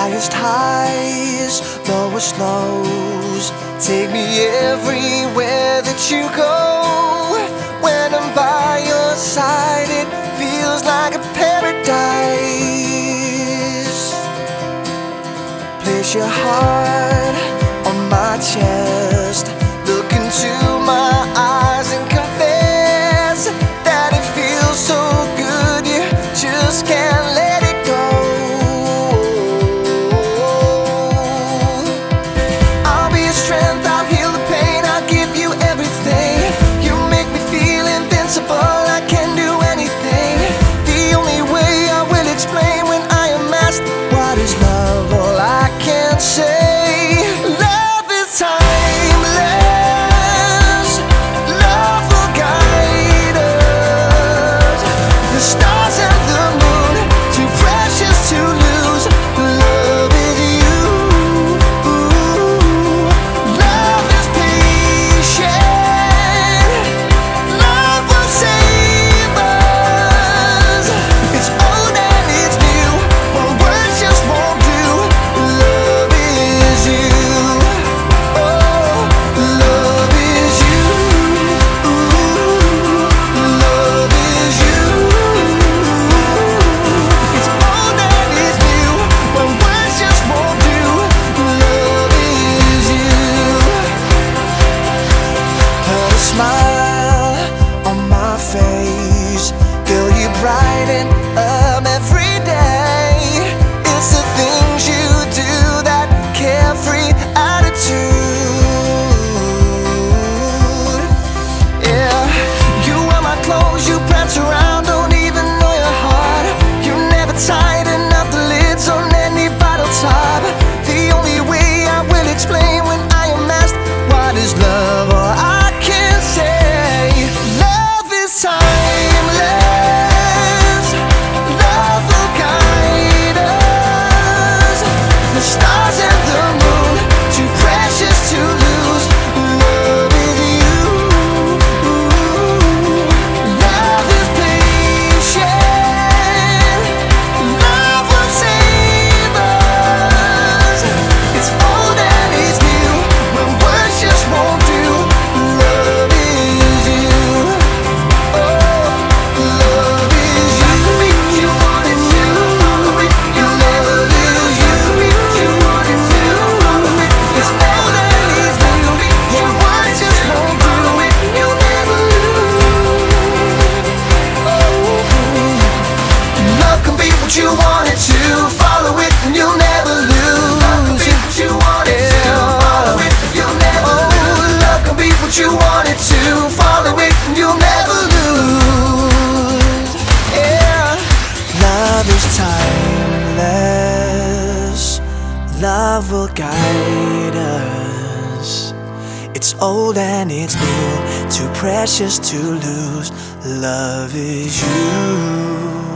highest highs, lowest lows. Take me everywhere that you go. When I'm by your side, it feels like a paradise. Place your heart on my chest, look into my eyes and confess that it feels so good you just can't let it go. I'll be your strength, I'll heal the pain, I'll give you everything. You make me feel invincible, I can do anything. The only way I will explain when I am asked what is love, all I can say, love is timeless. Love will guide us. The stars and the moon, too precious to lose. Love is you. Love is patient. Love will save us. It's old and it's new, but words just won't do. Love is you. Oh, love is you. Love is you. It's old and it's new, but words just won't do. Love is you. Put a smile on my face, girl, you brighten up every day. It's the things you do, that carefree attitude. Yeah, you wear my clothes, you prance around, don't even know your heart. You never tighten up the lids on any bottle top. The only way I will explain when I am asked what is love, or I can say, love is timeless. Love will guide us. The stars and the moon, too precious to lose. Love is you. Love is patient. Love will save us. It's old and it's new, when words just won't do. Love is you. Oh, love is you. You want it to. You never lose. You want it to. It's old and it's new, when words just won't do. You'll never lose. Love can be what you want it to. Follow it and you'll never lose. Love can be what you want it to. Follow it and you'll never lose. Love can be what you want it to. Follow it and you'll never lose. Yeah. Love is timeless. Love will guide us. It's old and it's new, too precious to lose. Love is you.